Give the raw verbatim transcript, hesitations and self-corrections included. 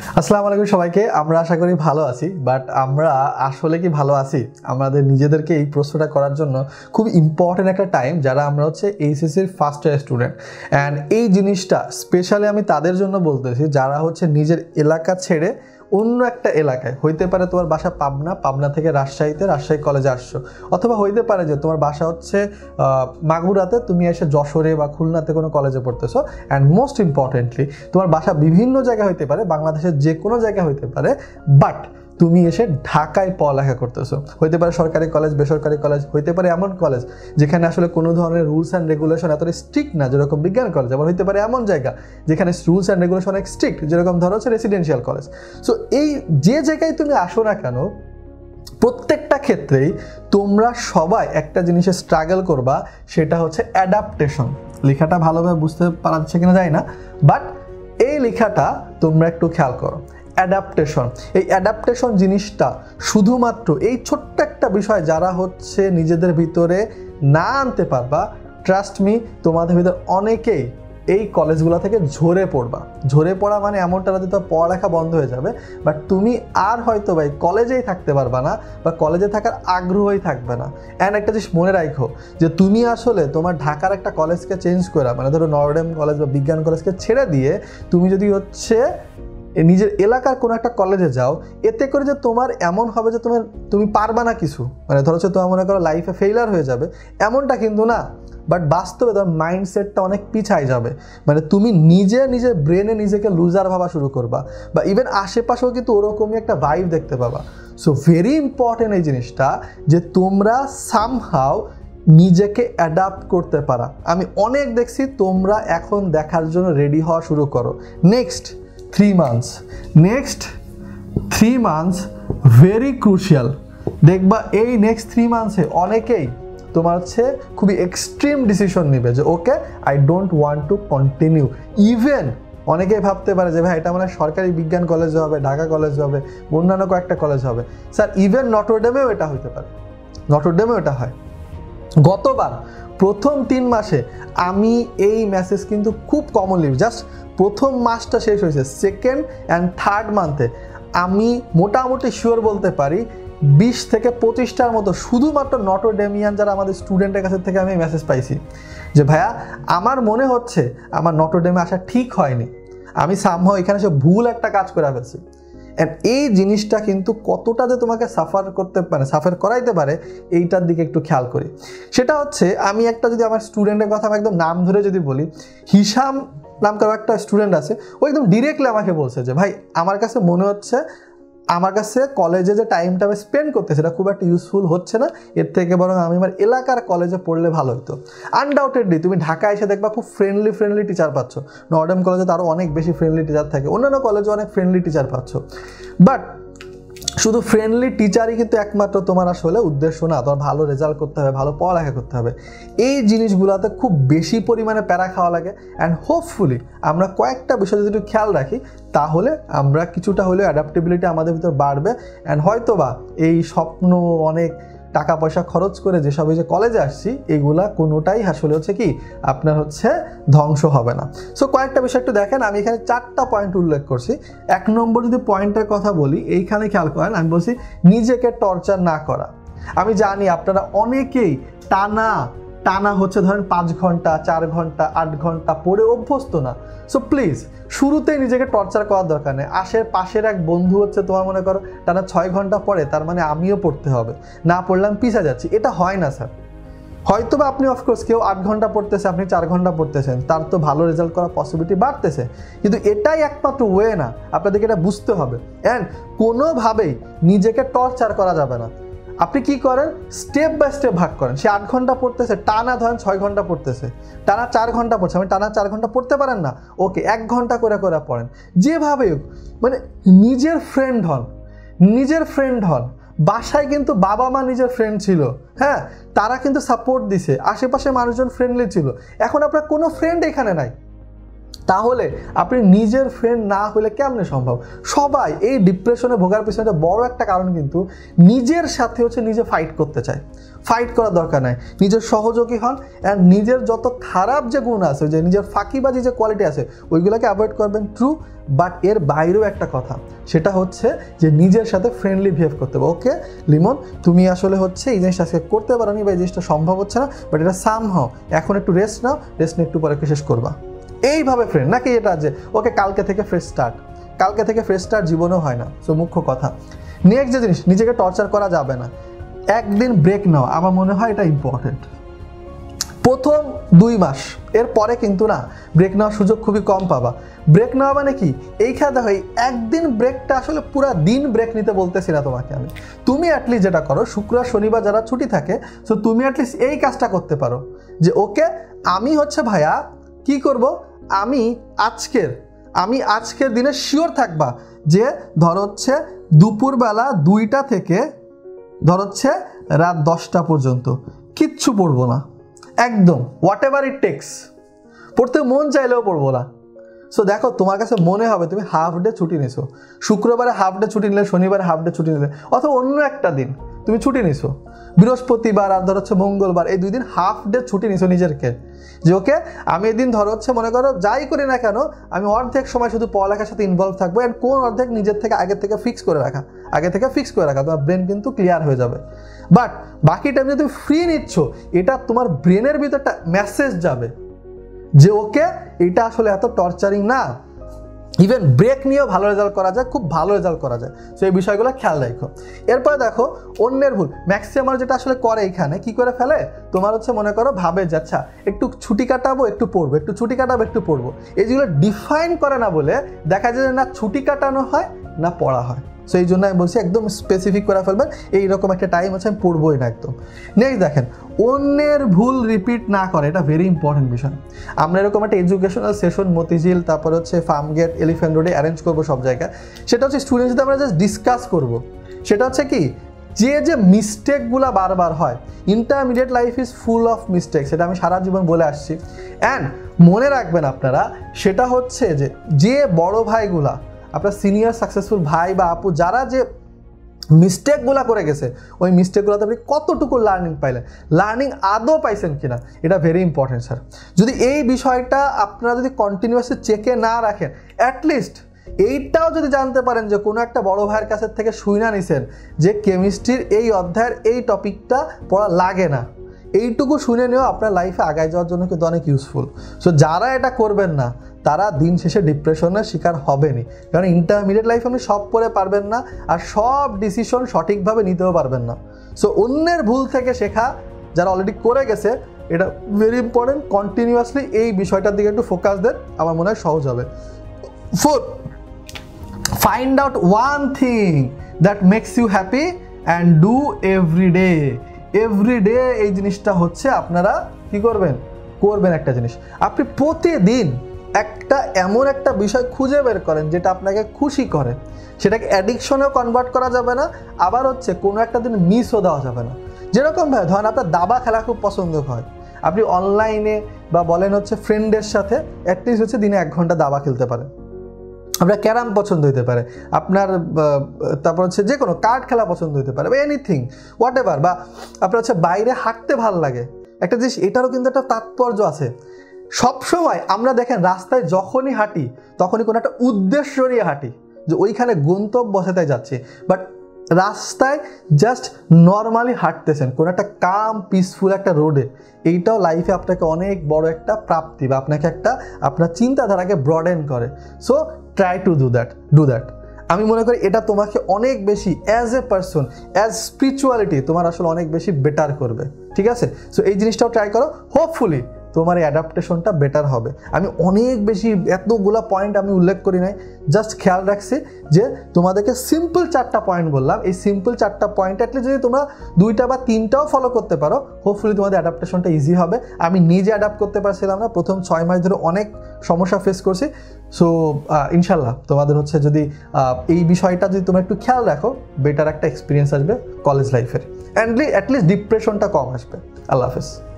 আসসালামু আলাইকুম সবাইকে। আমরা আশা করি ভালো আছি, বাট আমরা আসলে কি ভালো আছি? আমাদের নিজেদেরকে এই প্রশ্নটা করার জন্য খুব ইম্পর্টেন্ট একটা টাইম, যারা আমরা হচ্ছে এইচএসসির ফার্স্ট ইয়ার স্টুডেন্ট। অ্যান্ড এই জিনিসটা স্পেশালি আমি তাদের জন্য বলতেছি যারা হচ্ছে নিজের এলাকা ছেড়ে অন্য একটা এলাকায়, হইতে পারে তোমার বাসা পাবনা, পাবনা থেকে রাজশাহীতে, রাজশাহী কলেজে আসছো, অথবা হইতে পারে যে তোমার বাসা হচ্ছে মাগুরাতে, তুমি এসে যশোরে বা খুলনাতে কোনো কলেজে পড়তেছো। অ্যান্ড মোস্ট ইম্পর্টেন্টলি তোমার বাসা বিভিন্ন জায়গায় হইতে পারে, বাংলাদেশের যে কোনো জায়গায় হইতে পারে, বাট তুমি এসে ঢাকায় পড়ালেখা করতেছো। হইতে পারে সরকারি কলেজ, বেসরকারি কলেজ, হইতে পারে এমন কলেজ যেখানে আসলে কোনো ধরনের রুলস অ্যান্ড রেগুলেশন এতটা স্ট্রিক্ট না, যেরকম বিজ্ঞান কলেজ। আবার হইতে পারে এমন জায়গা যেখানে রুলস অ্যান্ড রেগুলেশন অনেক স্ট্রিক্ট, যেরকম ধরো হচ্ছে রেসিডেন্সিয়াল কলেজ। সো এই যে জায়গায় তুমি আসো না কেন, প্রত্যেকটা ক্ষেত্রেই তোমরা সবাই একটা জিনিসে স্ট্রাগল করবা, সেটা হচ্ছে অ্যাডাপ্টেশন। লেখাটা ভালোভাবে বুঝতে পারা যাচ্ছে কিনা যায় না, বাট এই লেখাটা তোমরা একটু খেয়াল করো। অ্যাডাপ্টেশন, এই অ্যাডাপ্টেশন জিনিসটা শুধুমাত্র এই ছোট্ট একটা বিষয় যারা হচ্ছে নিজেদের ভিতরে না আনতে পারবা, ট্রাস্ট মি, তোমাদের ভিতর অনেকেই এই কলেজগুলো থেকে ঝরে পড়বা। ঝরে পড়া মানে এমনটা না যে তোমার পড়ালেখা বন্ধ হয়ে যাবে, বাট তুমি আর হয়তো ভাই কলেজেই থাকতে পারবা না, বা কলেজে থাকার আগ্রহই থাকবে না। অ্যান্ড একটা জিনিস মনে রাখো যে তুমি আসলে তোমার ঢাকার একটা কলেজকে চেঞ্জ করা, মানে ধরো নর্ডেম কলেজ বা বিজ্ঞান কলেজকে ছেড়ে দিয়ে তুমি যদি হচ্ছে নিজের এলাকার কোনো একটা কলেজে যাও, এতে করে যে তোমার এমন হবে যে তোমার তুমি পারবা না কিছু, মানে ধরো হচ্ছে তোমার মনে করো লাইফে ফেইলার হয়ে যাবে, এমনটা কিন্তু না। বাট বাস্তবে তোমার মাইন্ডসেটটা অনেক পিছায় যাবে, মানে তুমি নিজে নিজের ব্রেনে নিজেকে লুজার ভাবা শুরু করবা, বা ইভেন আশেপাশেও কিন্তু ওরকমই একটা ভাইব দেখতে পাবা। সো ভেরি ইম্পর্টেন্ট এই জিনিসটা যে তোমরা সামহাও নিজেকে অ্যাডাপ্ট করতে পারা। আমি অনেক দেখছি, তোমরা এখন দেখার জন্য রেডি হওয়া শুরু করো। Next three months next three months very crucial. দেখবা এই নেক্সট থ্রি মান্থসে অনেকেই তোমার হচ্ছে খুবই এক্সট্রিম ডিসিশন নেবে যে okay I don't want to continue. Even অনেকেই ভাবতে পারে যে ভাই এটা মানে সরকারি বিজ্ঞান কলেজ হবে, ঢাকা কলেজ হবে, অন্যান্য কয়েকটা কলেজ হবে। স্যার ইভেন নটরডেমেও এটা হইতে পারে, নটরডেমেও এটা হয়। গতবার প্রথম তিন মাসে আমি এই মেসেজ কিন্তু খুব কমনলি, জাস্ট প্রথম মাসটা শেষ হয়েছে, সেকেন্ড অ্যান্ড থার্ড মান্থে আমি মোটামুটি শিওর বলতে পারি বিশ থেকে পঁচিশটার মতো শুধুমাত্র নটরডেমিয়ান যারা আমাদের স্টুডেন্টের কাছে থেকে আমি মেসেজ পাইছি যে ভাইয়া আমার মনে হচ্ছে আমার নটরডেমে আসা ঠিক হয়নি, আমি সামহাও এখানে সে ভুল একটা কাজ করে ফেলছি। অ্যান্ড এই জিনিসটা কিন্তু কতটা যে তোমাকে সাফার করতে পারে, সাফার করাইতে পারে, এইটার দিকে একটু খেয়াল করি। সেটা হচ্ছে আমি একটা যদি আমার স্টুডেন্টের কথা আমি একদম নাম ধরে যদি বলি, হিসাম নাম করা একটা স্টুডেন্ট আছে, ও একদম ডিরেক্টলি আমাকে বলছে যে ভাই আমার কাছে মনে হচ্ছে আমার কাছে কলেজে যে টাইমটা আমি স্পেন্ড করতে সেটা খুব একটা ইউজফুল হচ্ছে না, এর থেকে বরং আমি আমার এলাকার কলেজে পড়লে ভালো হতো। আনডাউটেডলি তুমি ঢাকায় এসে দেখবা খুব ফ্রেন্ডলি ফ্রেন্ডলি টিচার পাচ্ছ, নর্ডেম কলেজে তো আরও অনেক বেশি ফ্রেন্ডলি টিচার থাকে, অন্যান্য কলেজে অনেক ফ্রেন্ডলি টিচার পাচ্ছ। বাট শুধু ফ্রেন্ডলি টিচারই কিন্তু একমাত্র তোমার আসলে উদ্দেশ্য না, তোমার ভালো রেজাল্ট করতে হবে, ভালো পড়ালেখা করতে হবে। এই জিনিসগুলোতে খুব বেশি পরিমাণে প্যারা খাওয়া লাগে। অ্যান্ড হোপফুলি আমরা কয়েকটা বিষয় যদি একটু খেয়াল রাখি, তাহলে আমরা কিছুটা হলেও অ্যাডাপ্টেবিলিটি আমাদের ভিতর বাড়বে। অ্যান্ড হয়তো বা এই স্বপ্ন অনেক টাকা পয়সা খরচ করে যেসব এই যে কলেজে আসছি, এগুলা কোনোটাই আসলে হচ্ছে কি আপনার হচ্ছে ধ্বংস হবে না। সো কয়েকটা বিষয় একটু দেখেন, আমি এখানে চারটা পয়েন্ট উল্লেখ করছি। এক নম্বর যদি পয়েন্টের কথা বলি, এইখানে খেয়াল করেন, আমি বলছি নিজেকে টর্চার না করা। আমি জানি আপনারা অনেকেই টানা টানা হচ্ছে ধরেন পাঁচ ঘন্টা চার ঘন্টা আট ঘন্টা পড়ে অভ্যস্ত না। সো প্লিজ শুরুতেই নিজেকে টর্চার করার দরকার নেই। আশের পাশের এক বন্ধু হচ্ছে তোমার মনে করো টানা ছয় ঘন্টা পড়ে, তার মানে আমিও পড়তে হবে, না পড়লাম পিছা যাচ্ছি, এটা হয় না স্যার। হয়তো বা আপনি অফকোর্স কেউ আট ঘন্টা পড়তেছে, আপনি চার ঘন্টা পড়তেছেন, তার তো ভালো রেজাল্ট করার পসিবিলিটি বাড়তেছে, কিন্তু এটাই একমাত্র ওয়ে না, আপনাদেরকে এটা বুঝতে হবে। অ্যান্ড কোনোভাবেই নিজেকে টর্চার করা যাবে না। আপনি কি করেন, স্টেপ বাই স্টেপ ভাগ করেন। সে আট ঘন্টা পড়তেছে, টানা ধরেন ছয় ঘন্টা পড়তেছে, টানা চার ঘন্টা পড়ছে, আমি টানা চার ঘন্টা পড়তে পারেন না, ওকে এক ঘন্টা করে করে পড়েন। যেভাবে মানে নিজের ফ্রেন্ড হন, নিজের ফ্রেন্ড হন। বাসায় কিন্তু বাবা মা নিজের ফ্রেন্ড ছিল, হ্যাঁ, তারা কিন্তু সাপোর্ট দিছে, আশেপাশে মানুষজন ফ্রেন্ডলি ছিল। এখন আপনার কোনো ফ্রেন্ড এখানে নাই, তাহলে আপনি নিজের ফ্রেন্ড না হলে কেমনে সম্ভব? সবাই এই ডিপ্রেশনে ভোগার পিছনে বড় একটা কারণ কিন্তু নিজের সাথে হচ্ছে নিজে ফাইট করতে চায়। ফাইট করার দরকার নাই, নিজের সহযোগী হন অ্যান্ড নিজের যত খারাপ যে গুণ আছে, যে নিজের ফাঁকিবাজি যে কোয়ালিটি আছে ওইগুলোকে অ্যাভয়েড করবেন, ট্রু। বাট এর বাইরেও একটা কথা, সেটা হচ্ছে যে নিজের সাথে ফ্রেন্ডলি বিহেভ করতে হবে। ওকে লিমন, তুমি আসলে হচ্ছে এই জিনিসটা আজকে করতে পারো নি বা এই জিনিসটা সম্ভব হচ্ছে না, বাট এটা সামহাও এখন একটু রেস্ট নাও, রেস্ট নিয়ে একটু পরে শেষ করবা, এইভাবে ফ্রেন্ড। নাকি এটা যে ওকে কালকে থেকে ফ্রেশ স্টার্ট, কালকে থেকে ফ্রেশ স্টার্ট জীবনেও হয় না। সো মুখ্য কথা, নেক্সট যে জিনিস, নিজেকে টর্চার করা যাবে না। একদিন ব্রেক নাও, আমার মনে হয় এটা ইম্পর্টেন্ট। প্রথম দুই মাস, এর পরে কিন্তু না ব্রেক নেওয়ার সুযোগ খুবই কম পাবা। ব্রেক নেওয়া মানে কি, এইখানে দেখো এই একদিন ব্রেকটা আসলে পুরা দিন ব্রেক নিতে বলতেছি না তোমাকে আমি। তুমি অ্যাটলিস্ট যেটা করো, শুক্রবার শনিবার যারা ছুটি থাকে, সো তুমি অ্যাটলিস্ট এই কাজটা করতে পারো যে ওকে আমি হচ্ছে ভাইয়া কি করব, আমি আজকের আমি আজকের দিনে শিওর থাকবা যে ধর হচ্ছে দুপুরবেলা দুইটা থেকে ধর হচ্ছে রাত দশটা পর্যন্ত কিচ্ছু পড়বো না, একদম হোয়াট এভার ইট টেক্স। পড়তে মন চাইলেও পড়বো না। সো দেখো তোমার কাছে মনে হবে তুমি হাফ ডে ছুটি নিছো, শুক্রবারে হাফ ডে ছুটি নিলে, শনিবারে হাফ ডে ছুটি নিলে, অথবা অন্য একটা দিন তুমি ছুটি নিছো, বৃহস্পতিবার আর ধর হচ্ছে মঙ্গলবার, এই দুই দিন হাফ ডে ছুটি নিছো নিজেরকে, যে ওকে আমি এদিন ধর হচ্ছে মনে করো যাই করি না কেন আমি অর্ধেক সময় শুধু পড়ালেখার সাথে ইনভলভ থাকবো, অ্যান্ড কোন অর্ধেক নিজের থেকে আগে থেকে ফিক্স করে রাখা, আগে থেকে ফিক্স করে রাখা, তোমার ব্রেন কিন্তু ক্লিয়ার হয়ে যাবে। বাট বাকি টাইম যদি তুমি ফ্রি নিচ্ছ, এটা তোমার ব্রেনের ভিতর একটা মেসেজ যাবে যে ওকে এটা আসলে এত টর্চারিং না, ইভেন ব্রেক নিয়েও ভালো রেজাল্ট করা যায়, খুব ভালো রেজাল্ট করা যায়। সো এই বিষয়গুলো খেয়াল রাখো। এরপরে দেখো অন্যের ভুল, ম্যাক্সিমাম যেটা আসলে করে এইখানে কি করে ফেলে, তোমার হচ্ছে মনে করো ভাবে যে আচ্ছা একটু ছুটি কাটাবো একটু পড়বো, একটু ছুটি কাটাবো একটু পড়বো, এই যেগুলো ডিফাইন করে না বলে দেখা যায় যে না ছুটি কাটানো হয় না পড়া হয়। সো এই জন্য আমি বলছি একদম স্পেসিফিক করে ফেলবেন, এইরকম একটা টাইম হচ্ছে আমি পড়বোই না একদম। নেক্সট দেখেন, অন্যের ভুল রিপিট না করে, এটা ভেরি ইম্পর্টেন্ট বিষয়। আমরা এরকম একটা এডুকেশনাল সেশন মতিঝিল, তারপর হচ্ছে ফার্মগেট, এলিফ্যান্ট রোডে অ্যারেঞ্জ করবো সব জায়গায়। সেটা হচ্ছে স্টুডেন্টস সাথে আমরা জাস্ট ডিসকাস করবো। সেটা হচ্ছে কি, যে যে মিস্টেকগুলো বারবার হয়, intermediate life is full of mistake, সেটা আমি সারা জীবন বলে আসছি। অ্যান্ড মনে রাখবেন আপনারা, সেটা হচ্ছে যে যে বড় ভাইগুলা, আপনার সিনিয়র সাকসেসফুল ভাই বা আপু যারা যে মিস্টেকগুলো করে গেছে, ওই মিস্টেকগুলোতে আপনি কতটুকু লার্নিং পাইলেন, লার্নিং আদৌ পাইছেন কিনা, এটা ভেরি ইম্পর্টেন্ট স্যার। যদি এই বিষয়টা আপনারা যদি কন্টিনিউয়াসলি চেকে না রাখেন, অ্যাটলিস্ট এইটাও যদি জানতে পারেন যে কোনো একটা বড় ভাইয়ের কাছে থেকে শুইনা নিছেন যে কেমিস্ট্রির এই অধ্যায়ের এই টপিকটা পড়া লাগে না, এইটুকু শুনে নিয়েও আপনার লাইফে আগায় যাওয়ার জন্য কিন্তু অনেক ইউজফুল। সো যারা এটা করবেন না তারা দিন শেষে ডিপ্রেশনের শিকার হবেনি, কারণ ইন্টারমিডিয়েট লাইফে আপনি সব পড়ে পারবেন না আর সব ডিসিশন সঠিকভাবে নিতেও পারবেন না। সো অন্যের ভুল থেকে শেখা, যারা অলরেডি করে গেছে, এটা ভেরি ইম্পর্টেন্ট। কন্টিনিউয়াসলি এই বিষয়টার দিকে একটু ফোকাস দেন, আমার মনে হয় সহজ হবে। Fourth, find out one thing that makes you happy and do every day. Every day এই জিনিসটা হচ্ছে আপনারা কি করবেন, করবেন একটা জিনিস, আপনি প্রতিদিন একটা এমন একটা বিষয় খুঁজে বের করেন যেটা আপনাকে খুশি করে, সেটাকে অ্যাডিকশনেও কনভার্ট করা যাবে না, আবার হচ্ছে কোনো একটা দিন মিসও দেওয়া যাবে না। যেরকম ভাই ধরেন আপনার দাবা খেলা খুব পছন্দ হয়, আপনি অনলাইনে বা বলেন হচ্ছে ফ্রেন্ডের সাথে অ্যাটলিস্ট হচ্ছে দিনে এক ঘন্টা দাবা খেলতে পারেন। আপনার ক্যারাম পছন্দ হতে পারে, আপনার তারপর হচ্ছে যে কোনো কার্ড খেলা পছন্দ হতে পারে, বা এনিথিং হোয়াট এভার, বা আপনার হচ্ছে বাইরে হাঁটতে ভাল লাগে একটা জিনিস, এটারও কিন্তু একটা তাৎপর্য আছে। সবসময় আমরা দেখেন রাস্তায় যখনই হাঁটি তখনই কোনো একটা উদ্দেশ্য নিয়ে হাঁটি, যে ওইখানে গন্তব্য সেটাই যাচ্ছে, বাট রাস্তায় জাস্ট নর্মালি হাঁটতেছেন কোনো একটা কাম পিসফুল একটা রোডে, এইটাও লাইফে আপনাকে অনেক বড় একটা প্রাপ্তি বা আপনাকে একটা আপনার চিন্তাধারাকে ব্রডেন করে। So try to do that do that আমি মনে করি এটা তোমাকে অনেক বেশি as a person, as spirituality তোমার আসলে অনেক বেশি বেটার করবে, ঠিক আছে? সো এই জিনিসটাও ট্রাই করো, হোপফুলি তোমার এই অ্যাডাপ্টেশনটা বেটার হবে। আমি অনেক বেশি এতগুলা পয়েন্ট আমি উল্লেখ করি নাই, জাস্ট খেয়াল রাখছি যে তোমাদেরকে সিম্পল চারটা পয়েন্ট বললাম, এই সিম্পল চারটা পয়েন্ট অ্যাটলিস্ট যদি তোমরা দুইটা বা তিনটাও ফলো করতে পারো, হোপফুলি তোমাদের অ্যাডাপ্টেশনটা ইজি হবে। আমি নিজে অ্যাডাপ্ট করতে পারছিলাম না, প্রথম ছয় মাস ধরে অনেক সমস্যা ফেস করছি। সো ইনশাল্লাহ তোমাদের হচ্ছে যদি এই বিষয়টা যদি তোমরা একটু খেয়াল রাখো, বেটার একটা এক্সপিরিয়েন্স আসবে কলেজ লাইফের, অ্যান্ড অ্যাটলিস্ট ডিপ্রেশনটা কম আসবে। আল্লাহ হাফেজ।